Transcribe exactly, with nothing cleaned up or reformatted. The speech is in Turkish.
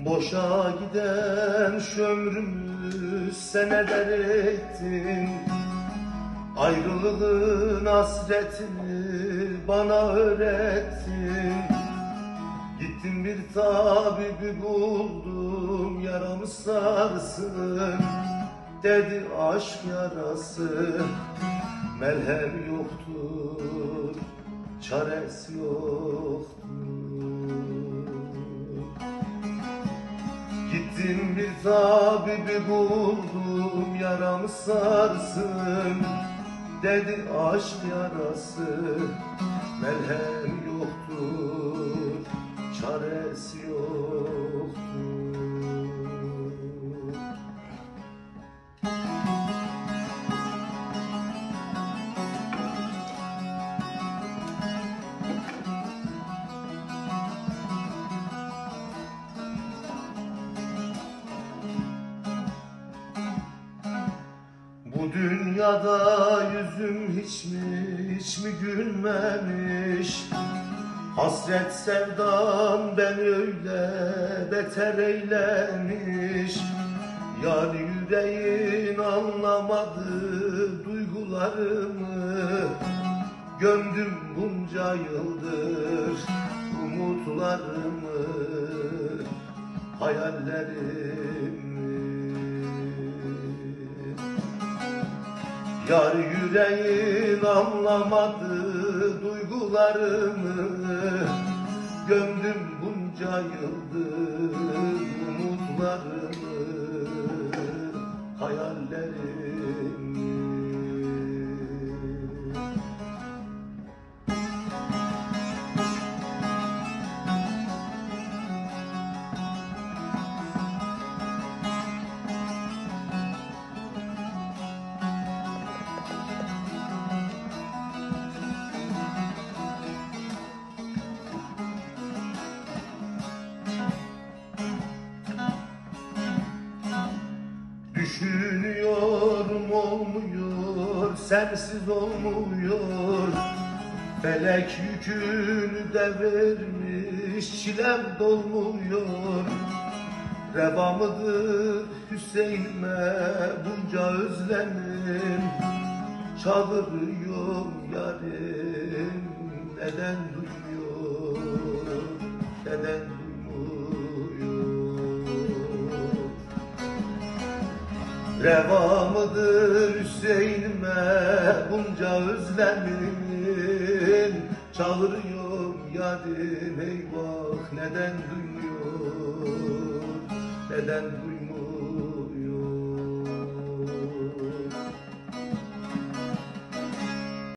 Boşa giden şu ömrümü seneler ettin. Ayrılığın hasretini bana öğrettin. Gittim bir tabibi buldum, yaramı sarsın. Dedi aşk yarası, merhem yoktur, çaresi yoktur. Gittim bir tabibi buldum, yaramı sarsın. Dedi aşk yarası, merhem yoktur, çaresi yoktur. Bu dünyada yüzüm hiç mi, hiç mi gülmemiş? Hasret sevdan ben öyle beter eylemiş. Yar yüreğin anlamadı duygularımı. Gömdüm bunca yıldır umutlarımı, hayallerimi. Yar yüreğin anlamadı duygularımı. Gömdüm bunca yıldır umutlarımı, hayallerimi. Düşünüyorum olmuyor, sensiz olmuyor. Felek yükünü de vermiş, çilem dolmuyor. Reva mıdır Hüseyin'e bunca özlemim? Çağırıyor yarim, neden duymuyor, neden duymuyor? Reva mıdır Hüseyin'ime bunca özlemin? Çağırıyor yarim eyvah, neden duymuyor, neden duymuyor?